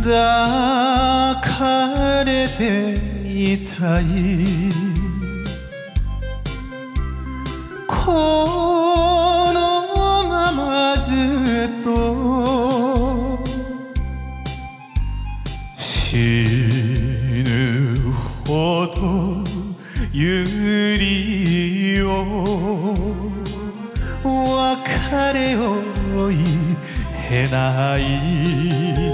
抱かれていたいこのままずっと死ぬほどゆりを別れを言えない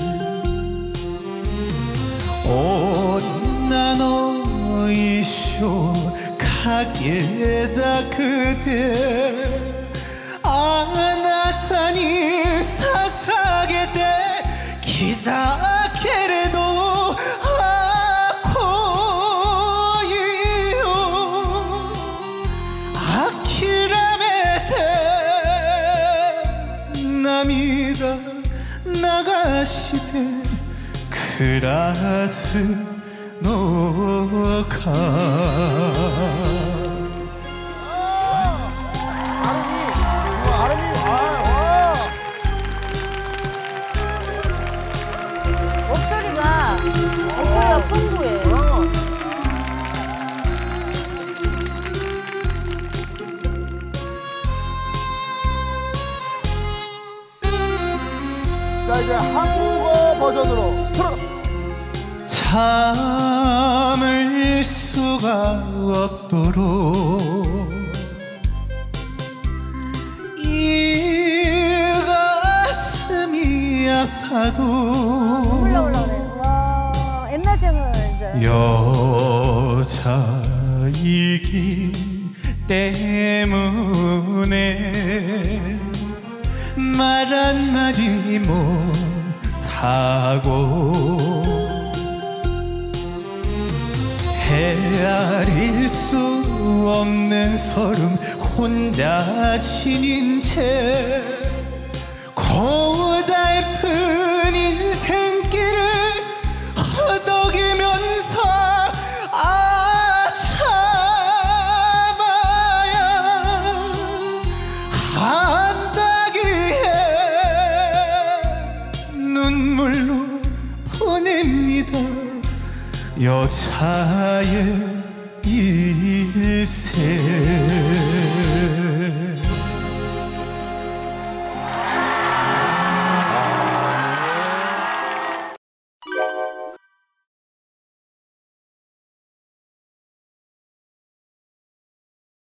女の一生かけたくてあなたに捧げてきたけれど恋を諦めて涙流して暮らすのか 목소리가 풍부해. 자 이제 한국어 버전으로 틀어. 참을 수가 없도록 이 가슴이 아파도 올라 그래. 와 옛날 생을 이제. 여자이기 때문에 말 한마디 못하고 헤아릴 수 없는 서름 혼자 지닌 채 고달픈 인생길을 허덕이면서 참아야 한다기에 눈물로 보냅니다 여자의 일생